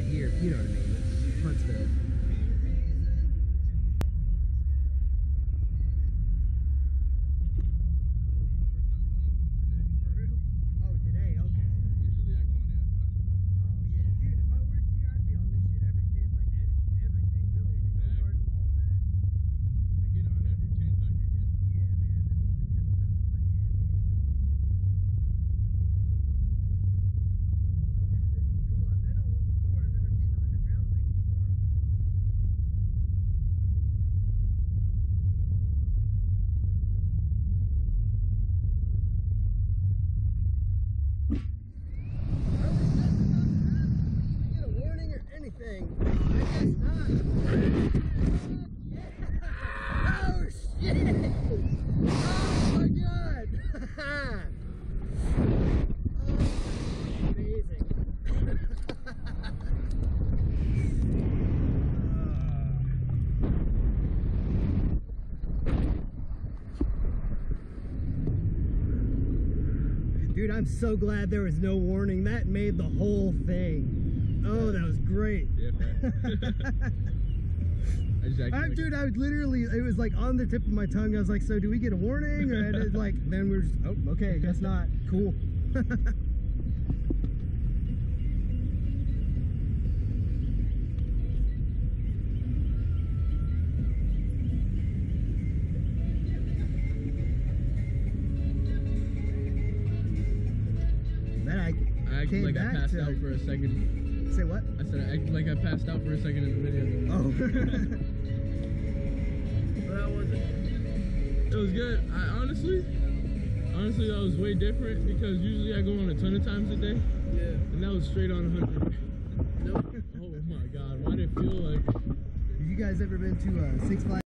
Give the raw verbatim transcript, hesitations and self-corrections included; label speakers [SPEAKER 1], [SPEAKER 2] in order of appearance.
[SPEAKER 1] here, you know what I mean. It's Huntsville. Anything. I guess not. Yeah. Oh shit! Oh my god! Oh, amazing. Dude, I'm so glad there was no warning. That made the whole thing. Oh, that was great. Yeah, I just I, like dude, I was literally, it was like on the tip of my tongue. I was like, so do we get a warning? Or it's like, then we're just, oh, okay, guess not. Cool. Then I,
[SPEAKER 2] I acted like I passed out for a second.
[SPEAKER 1] Say what?
[SPEAKER 2] I said I acted like I passed out for a second in the video.
[SPEAKER 1] Oh.
[SPEAKER 2] But how was it? It was good. I honestly, honestly, that was way different because usually I go on a ton of times a day. Yeah. And that was straight on one hundred. Nope. Oh my God, why did it feel like?
[SPEAKER 1] Have you guys ever been to uh, Six Flags?